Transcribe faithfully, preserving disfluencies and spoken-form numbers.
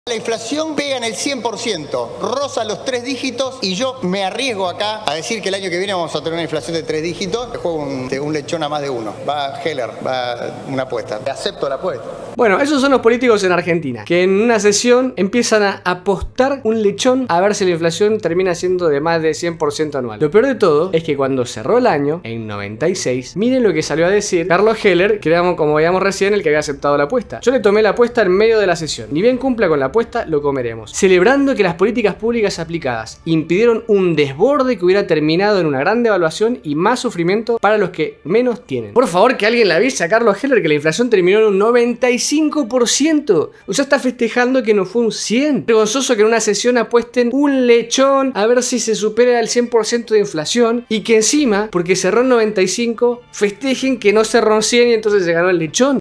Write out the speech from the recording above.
La inflación pega en el cien por ciento, roza los tres dígitos y yo me arriesgo acá a decir que el año que viene vamos a tener una inflación de tres dígitos. Le juego un, un lechón a más de uno. Va Heller, va una apuesta. Acepto la apuesta. Bueno, esos son los políticos en Argentina, que en una sesión empiezan a apostar un lechón a ver si la inflación termina siendo de más de cien por ciento anual. Lo peor de todo es que cuando cerró el año, en noventa y seis, miren lo que salió a decir Carlos Heller, que era, como veíamos recién, el que había aceptado la apuesta. Yo le tomé la apuesta en medio de la sesión. Ni bien cumpla con la apuesta, lo comeremos. Celebrando que las políticas públicas aplicadas impidieron un desborde que hubiera terminado en una gran devaluación y más sufrimiento para los que menos tienen. Por favor, que alguien le avise a Carlos Heller que la inflación terminó en un noventa y cinco por ciento. O sea, está festejando que no fue un cien por ciento. Vergonzoso que en una sesión apuesten un lechón a ver si se supera el cien por ciento de inflación y que encima, porque cerró en noventa y cinco, festejen que no cerró en cien y entonces se ganó el lechón.